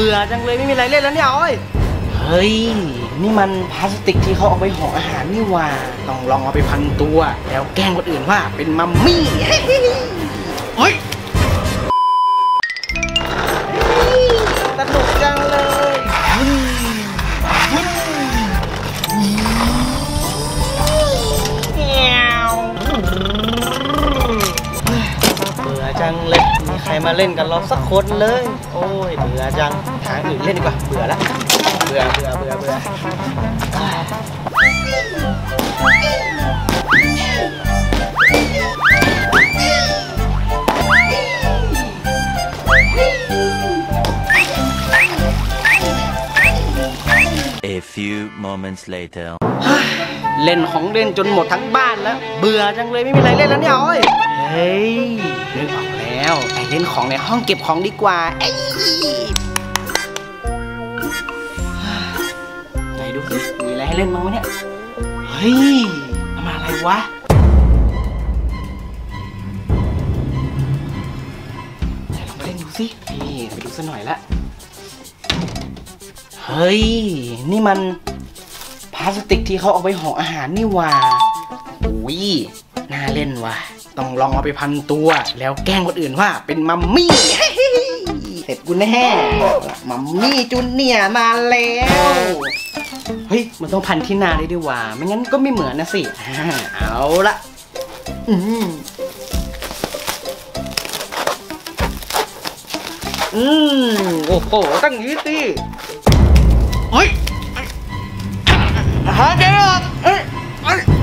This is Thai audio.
บื่อจังเลยไม่มีอะไรเล่นแล้วเนี่ยโอ้ยเฮ้ยนี่มันพลาสติกที่เขาเอาไปห่ออาหารนี่ว่าต้องลองเอาไปพันตัวแล้วแกล้งคนอื่นว่าเป็นมัมมี่เฮ้ยสนุกจังเลยเบื่อจังเลยมีใครมาเล่นกันเราสักคนเลยโอ้ยเบื่อจังหาอื่นเล่นดีกว่าเบื่อแล้วเบื่อ A few moments later เล่นของเล่นจนหมดทั้งบ้านแล้วเบื่อจังเลยไม่มีอะไรเล่นแล้วเนี่ยโอ้ยเฮ้ยนึกออกแล้วไปเล่นของในห้องเก็บของดีกว่าไหนดูสิมีอะไรให้เล่นบ้างวะเนี่ยเฮ้ยมาอะไรวะไหนลองไปเล่นดูสินี่ไปดูสักหน่อยละเฮ้ยนี่มันพลาสติกที่เขาเอาไปห่ออาหารนี่ว่าอุ้ยน่าเล่นว่ะต้องลองเอาไปพันตัวแล้วแกล้งคนอื่นว่าเป็นมัมมี่เสร็จกูแน่มัมมี่จูเนียร์มาแล้วเฮ้ยมันต้องพันที่หน้าได้ด้วยว่ะไม่งั้นก็ไม่เหมือนนะสิเอาละโอ้โหตั้งนี้สิเฮ้ยหาเจอเอ้ย